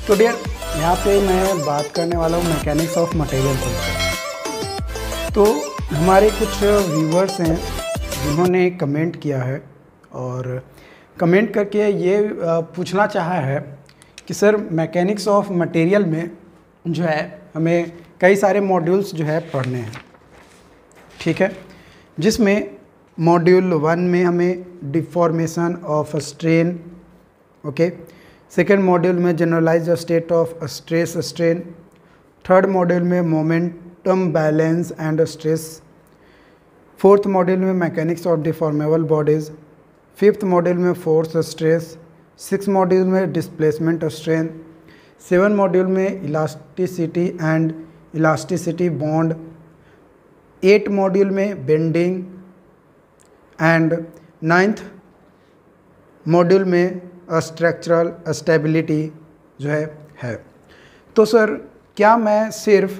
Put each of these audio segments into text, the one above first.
तो डियर, यहाँ पे मैं बात करने वाला हूँ मैकेनिक्स ऑफ मटेरियल पर। तो हमारे कुछ व्यूवर्स हैं जिन्होंने कमेंट किया है और कमेंट करके ये पूछना चाहा है कि सर मैकेनिक्स ऑफ मटेरियल में जो है हमें कई सारे मॉड्यूल्स जो है पढ़ने हैं, ठीक है, जिसमें मॉड्यूल 1 में हमें deformation of strain, okay, second module में generalize state of stress strain, third module में momentum balance and stress, fourth module में mechanics of deformable bodies, fifth module में फोर्स स्ट्रेस, सिक्स मॉड्यूल में डिस्प्लेसमेंट स्ट्रेन, सेवन मॉड्यूल में elasticity and elasticity bond, 8 module में bending and 9th module में structural stability जो है। तो sir क्या मैं सिर्फ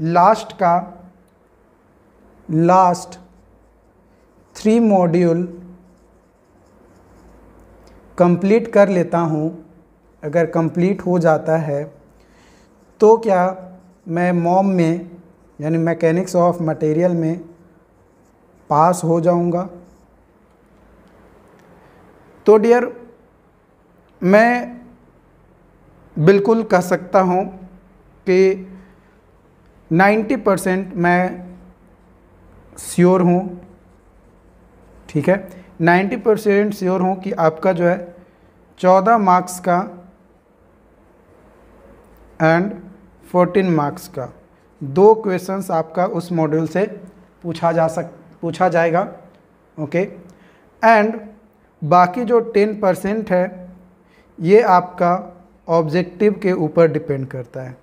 लास्ट 3 मॉड्यूल कंप्लीट कर लेता हूँ, अगर कंप्लीट हो जाता है तो क्या मैं मॉम में यानी मैकेनिक्स ऑफ मटेरियल में पास हो जाऊँगा? तो डियर, मैं बिल्कुल कह सकता हूँ कि 90% मैं श्योर हूँ, ठीक है, 90% श्योर हूँ कि आपका जो है 14 मार्क्स का एंड 14 मार्क्स का 2 क्वेश्चंस आपका उस मॉड्यूल से पूछा जाएगा, ओके। एंड बाकी जो 10% है ये आपका ऑब्जेक्टिव के ऊपर डिपेंड करता है,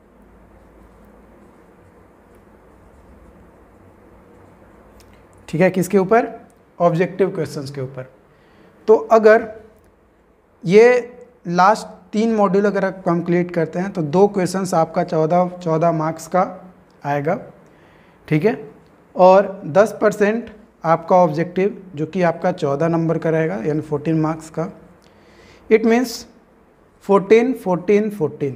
ठीक है, किसके ऊपर? ऑब्जेक्टिव क्वेश्चंस के ऊपर। तो अगर ये लास्ट 3 मॉड्यूल अगर आप कंप्लीट करते हैं तो 2 क्वेश्चंस आपका 14 मार्क्स का आएगा, ठीक है, और 10% आपका ऑब्जेक्टिव जो कि आपका 14 नंबर का रहेगा यानी 14 मार्क्स का। इट मीन्स 14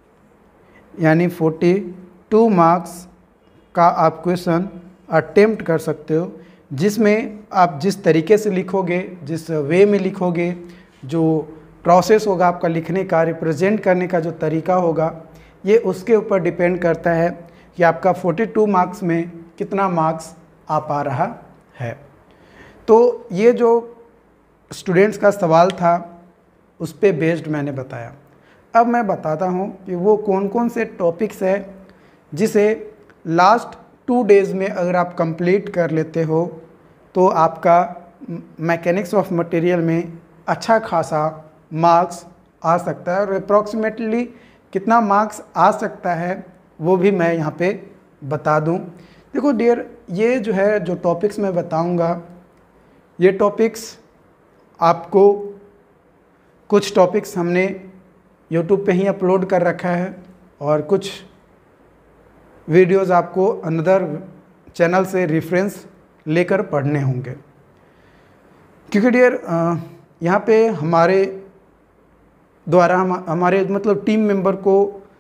यानी 42 मार्क्स का आप क्वेश्चन अटेम्प्ट कर सकते हो, जिसमें आप जिस तरीके से लिखोगे, जिस वे में लिखोगे, जो प्रोसेस होगा आपका लिखने का, रिप्रेजेंट करने का जो तरीका होगा, ये उसके ऊपर डिपेंड करता है कि आपका 42 मार्क्स में कितना मार्क्स आ पा रहा है। तो ये जो स्टूडेंट्स का सवाल था उस पे बेस्ड मैंने बताया। अब मैं बताता हूँ कि वो कौन कौन से टॉपिक्स है जिसे लास्ट 2 डेज़ में अगर आप कंप्लीट कर लेते हो तो आपका मैकेनिक्स ऑफ मटेरियल में अच्छा खासा मार्क्स आ सकता है। और अप्रॉक्सीमेटली कितना मार्क्स आ सकता है वो भी मैं यहाँ पे बता दूँ। देखो डियर, ये जो है जो टॉपिक्स मैं बताऊँगा, ये टॉपिक्स आपको कुछ टॉपिक्स हमने YouTube पे ही अपलोड कर रखा है और कुछ वीडियोज़ आपको अनदर चैनल से रेफरेंस लेकर पढ़ने होंगे, क्योंकि डियर यहाँ पे हमारे द्वारा हमारे मतलब टीम मेंबर को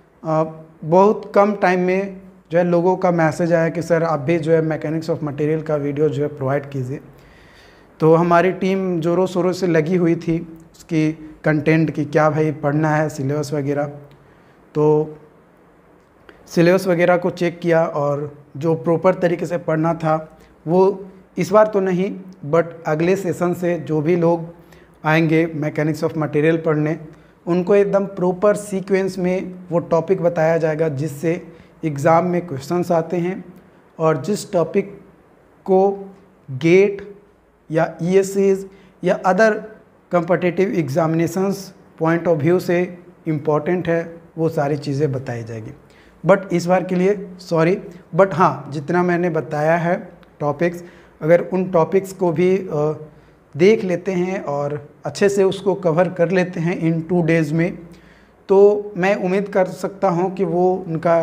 बहुत कम टाइम में जो है लोगों का मैसेज आया कि सर आप भी जो है मैकेनिक्स ऑफ मटेरियल का वीडियो जो है प्रोवाइड कीजिए। तो हमारी टीम ज़ोरों शोरों से लगी हुई थी उसकी कंटेंट की, क्या भाई पढ़ना है, सिलेबस वगैरह। तो सिलेबस वगैरह को चेक किया और जो प्रॉपर तरीके से पढ़ना था वो इस बार तो नहीं, बट अगले सेशन से जो भी लोग आएंगे मैकेनिक्स ऑफ मटेरियल पढ़ने, उनको एकदम प्रॉपर सीक्वेंस में वो टॉपिक बताया जाएगा जिससे एग्ज़ाम में क्वेश्चंस आते हैं और जिस टॉपिक को गेट या ESCs या other competitive examinations point of view से इम्पॉर्टेंट है वो सारी चीज़ें बताई जाएगी। बट इस बार के लिए सॉरी, बट हाँ, जितना मैंने बताया है टॉपिक्स, अगर उन टॉपिक्स को भी देख लेते हैं और अच्छे से उसको कवर कर लेते हैं इन 2 डेज़ में, तो मैं उम्मीद कर सकता हूँ कि वो उनका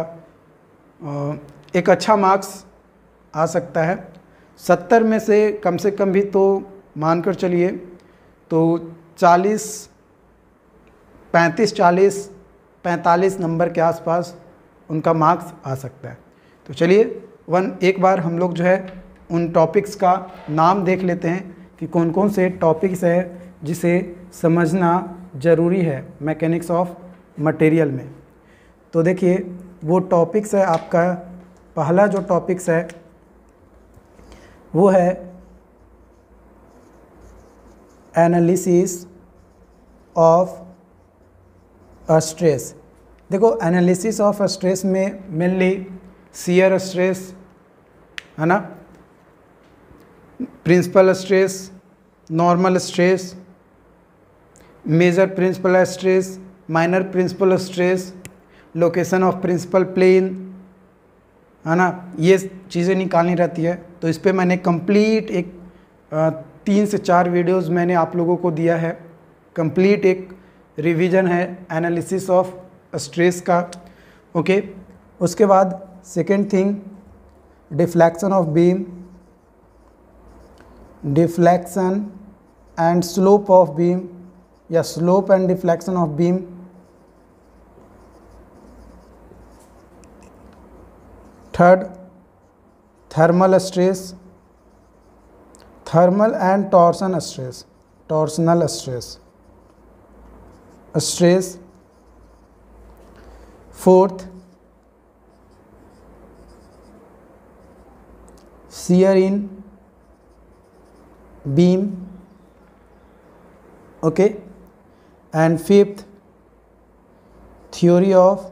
एक अच्छा मार्क्स आ सकता है। 70 में से कम भी तो मानकर चलिए तो 35, 40, 45 नंबर के आसपास उनका मार्क्स आ सकता है। तो चलिए एक बार हम लोग जो है उन टॉपिक्स का नाम देख लेते हैं कि कौन कौन से टॉपिक्स है जिसे समझना ज़रूरी है मैकेनिक्स ऑफ मटेरियल में। तो देखिए वो टॉपिक्स है, आपका पहला जो टॉपिक्स है वो है एनालिसिस ऑफ स्ट्रेस। देखो एनालिसिस ऑफ स्ट्रेस में मेनली शियर स्ट्रेस है ना, principal stress, normal stress, major principal stress, minor principal stress, location of principal plane है ना, ये चीज़ें निकालनी रहती है। तो इस पे मैंने कंप्लीट एक 3 से 4 वीडियोस मैंने आप लोगों को दिया है। कंप्लीट एक रिवीजन है एनालिसिस ऑफ स्ट्रेस का। ओके, उसके बाद second thing deflection of beam, deflection and slope of beam या slope and deflection of beam. Third thermal stress, thermal and torsion stress, torsional stress stress. Fourth shear in beam. Okay, and fifth theory of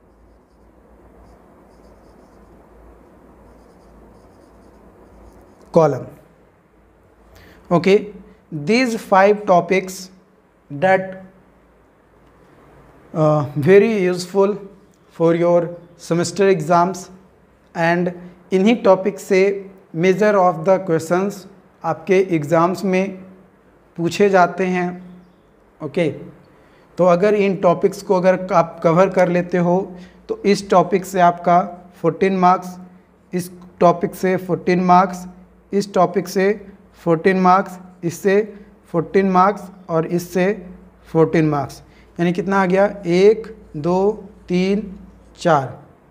column. Okay, these 5 topics that very useful for your semester exams and इन्हीं topic से major of the questions आपके exams में पूछे जाते हैं। Okay, तो अगर इन topics को अगर आप कवर कर लेते हो तो इस टॉपिक से आपका 14 मार्क्स, इस टॉपिक से 14 मार्क्स, इस टॉपिक से 14 मार्क्स, इससे 14 मार्क्स और इससे 14 मार्क्स, यानी कितना आ गया 1 2 3 4,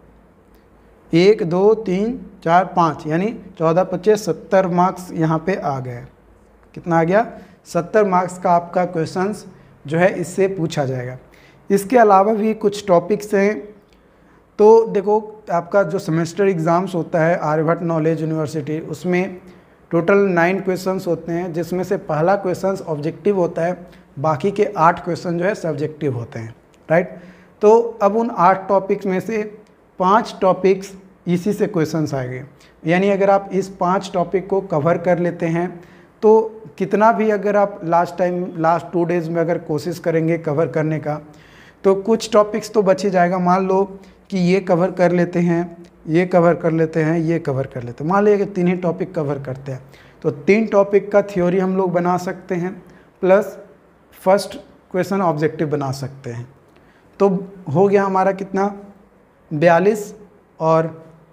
1 2 3 4 5, यानी 14 25 70 मार्क्स यहाँ पे आ गए। कितना आ गया 70 मार्क्स का आपका क्वेश्चंस जो है इससे पूछा जाएगा। इसके अलावा भी कुछ टॉपिक्स हैं। तो देखो आपका जो सेमेस्टर एग्ज़ाम्स होता है आर्यभट्ट नॉलेज यूनिवर्सिटी, उसमें टोटल 9 क्वेश्चंस होते हैं, जिसमें से पहला क्वेश्चंस ऑब्जेक्टिव होता है, बाकी के 8 क्वेश्चन जो है सब्जेक्टिव होते हैं, राइट। तो अब उन 8 टॉपिक्स में से 5 टॉपिक्स इसी से क्वेश्चंस आएंगे, यानी अगर आप इस 5 टॉपिक को कवर कर लेते हैं तो कितना भी अगर आप लास्ट 2 डेज़ में अगर कोशिश करेंगे कवर करने का तो कुछ टॉपिक्स तो बच ही जाएगा। मान लो कि ये कवर कर लेते हैं, ये कवर कर लेते हैं, ये कवर कर लेते हैं, मान लीजिए कि 3 ही टॉपिक कवर करते हैं तो 3 टॉपिक का थ्योरी हम लोग बना सकते हैं प्लस फर्स्ट क्वेश्चन ऑब्जेक्टिव बना सकते हैं। तो हो गया हमारा कितना 42 और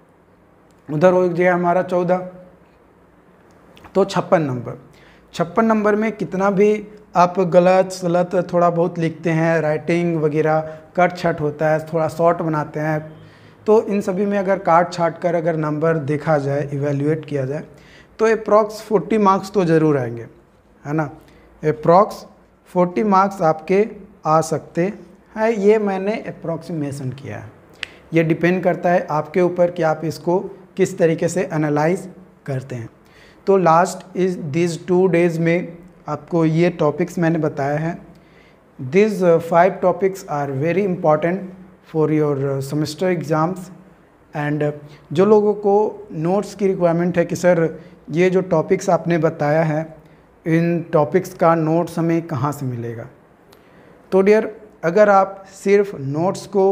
उधर हो गया हमारा 14, तो 56 नंबर। 56 नंबर में कितना भी आप गलत सलत थोड़ा बहुत लिखते हैं, राइटिंग वगैरह कट छट होता है, थोड़ा शॉर्ट बनाते हैं, तो इन सभी में अगर काट छाट कर अगर नंबर देखा जाए, इवेल्युएट किया जाए तो अप्रॉक्स 40 मार्क्स तो ज़रूर आएंगे, है ना। अप्रॉक्स 40 मार्क्स आपके आ सकते हैं, ये मैंने अप्रॉक्सीमेशन किया है। ये डिपेंड करता है आपके ऊपर कि आप इसको किस तरीके से एनालाइज करते हैं। तो लास्ट इज दिस 2 डेज़ में आपको ये टॉपिक्स मैंने बताया है। This 5 topics are very important for your semester exams and जो लोगों को नोट्स की रिक्वायरमेंट है कि सर ये जो टॉपिक्स आपने बताया है इन टॉपिक्स का नोट्स हमें कहाँ से मिलेगा, तो डियर अगर आप सिर्फ नोट्स को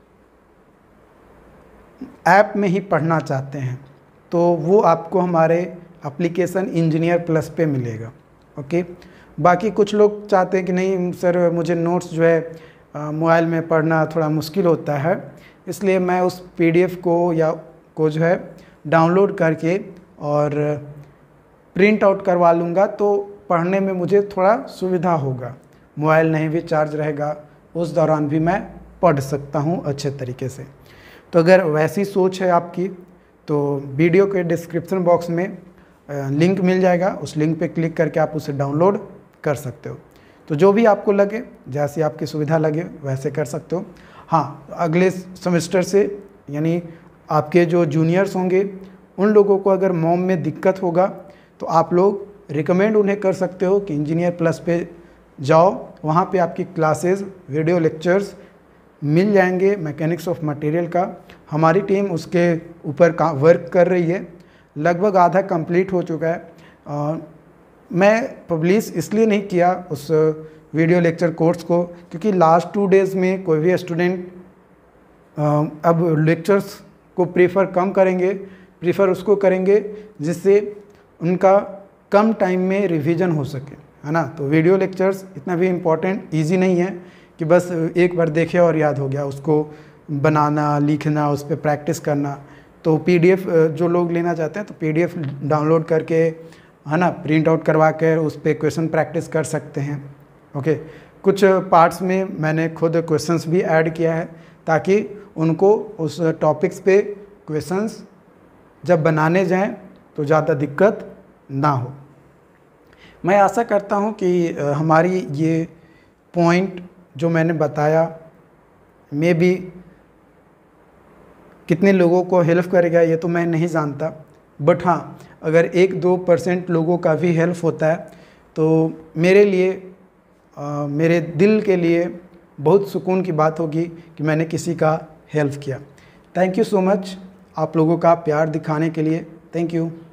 ऐप में ही पढ़ना चाहते हैं तो वो आपको हमारे एप्लीकेशन इंजीनियर प्लस पे मिलेगा। ओके, बाकी कुछ लोग चाहते हैं कि नहीं सर मुझे नोट्स जो है मोबाइल में पढ़ना थोड़ा मुश्किल होता है, इसलिए मैं उस PDF को जो है डाउनलोड करके और प्रिंट आउट करवा लूँगा तो पढ़ने में मुझे थोड़ा सुविधा होगा, मोबाइल नहीं भी चार्ज रहेगा, उस दौरान भी मैं पढ़ सकता हूँ अच्छे तरीके से। तो अगर वैसी सोच है आपकी तो वीडियो के डिस्क्रिप्शन बॉक्स में लिंक मिल जाएगा, उस लिंक पे क्लिक करके आप उसे डाउनलोड कर सकते हो। तो जो भी आपको लगे, जैसी आपकी सुविधा लगे वैसे कर सकते हो। हाँ, अगले सेमेस्टर से यानी आपके जो जूनियर्स होंगे उन लोगों को अगर मॉम में दिक्कत होगा तो आप लोग रिकमेंड उन्हें कर सकते हो कि इंजीनियर प्लस पे जाओ, वहाँ पे आपकी क्लासेस, वीडियो लेक्चर्स मिल जाएंगे मैकेनिक्स ऑफ मटेरियल का। हमारी टीम उसके ऊपर वर्क कर रही है, लगभग आधा कंप्लीट हो चुका है। मैं पब्लिश इसलिए नहीं किया उस वीडियो लेक्चर कोर्स को क्योंकि लास्ट 2 डेज़ में कोई भी स्टूडेंट अब लेक्चर्स को प्रीफर उसको करेंगे जिससे उनका कम टाइम में रिवीजन हो सके, है ना। तो वीडियो लेक्चर्स इतना भी इम्पोर्टेंट ईजी नहीं है कि बस एक बार देखे और याद हो गया, उसको बनाना, लिखना, उस पर प्रैक्टिस करना। तो PDF जो लोग लेना चाहते हैं तो PDF डाउनलोड करके, है ना, प्रिंट आउट करवा कर उस पर क्वेश्चन प्रैक्टिस कर सकते हैं। ओके, कुछ पार्ट्स में मैंने खुद क्वेश्चंस भी ऐड किया है ताकि उनको उस टॉपिक्स पे क्वेश्चंस जब बनाने जाएं तो ज़्यादा दिक्कत ना हो। मैं आशा करता हूं कि हमारी ये पॉइंट जो मैंने बताया मे बी कितने लोगों को हेल्प करेगा ये तो मैं नहीं जानता, बट हाँ, अगर 1-2% लोगों का भी हेल्प होता है तो मेरे लिए मेरे दिल के लिए बहुत सुकून की बात होगी कि मैंने किसी का हेल्प किया। थैंक यू सो मच आप लोगों का प्यार दिखाने के लिए। Thank you.